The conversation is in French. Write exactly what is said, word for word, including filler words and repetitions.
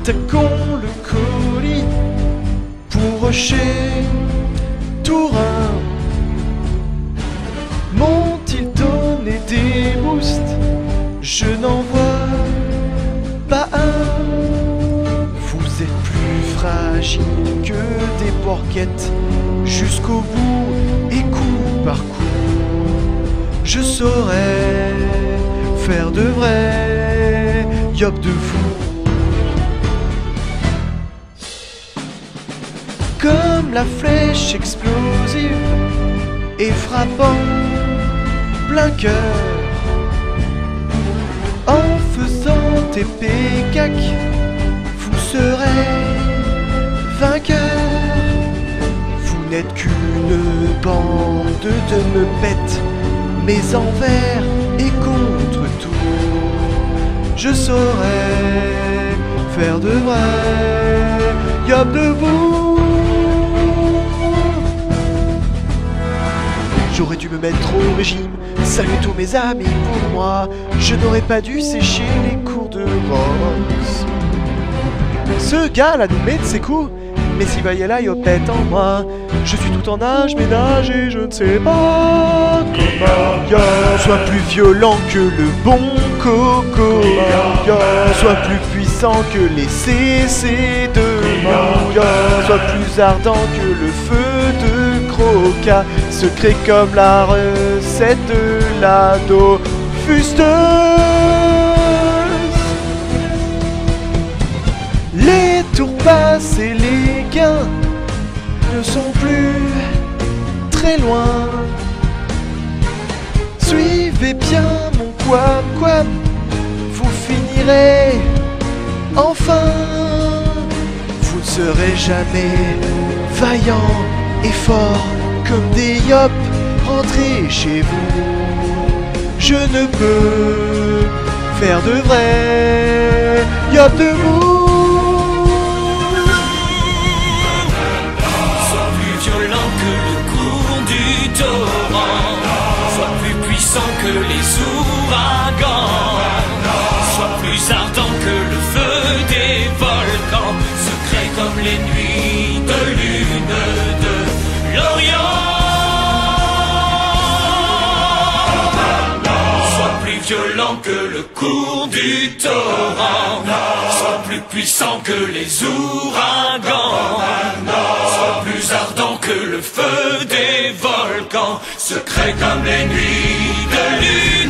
attaquons le colis pour Rocher, Tourin. M'ont-ils donné des boosts? Je n'en vois pas un. Vous êtes plus fragile que des porquettes, jusqu'au bout et coup par coup. Je saurais faire de vrai yop de fou. Comme la flèche explosive et frappant plein cœur, en faisant épée cac, vous serez vainqueur. Vous n'êtes qu'une bande de meupettes, mais envers et contre tout, je saurais faire de vrai yop de vous. J'aurais dû me mettre au régime, salut tous mes amis pour moi. Je n'aurais pas dû sécher les cours de boxe. Ce gars-là nous met de ses coups, mais s'il va y aller, il pète en moi. Je suis tout en âge, ménage et je ne sais pas comment. Yo, sois plus violent que le bon coco. Yo, sois plus puissant que les C C de Yo, sois plus ardent que le feu de Croca, secret comme la recette de la Dofusteuse. Les tours passent et les gains ne sont plus très loin. Suivez bien mon quam quam, vous finirez enfin. Vous ne serez jamais vaillant et fort comme des yops. Rentrez chez vous, je ne peux faire de vrai yop de vous. Que les ouragans, sois plus ardent que le feu des volcans, secret comme les nuits de lune de l'Orient. Sois plus violent que le cours du torrent, sois plus puissant que les ouragans, sois plus ardent que le feu des volcans, secret comme les nuits de lune.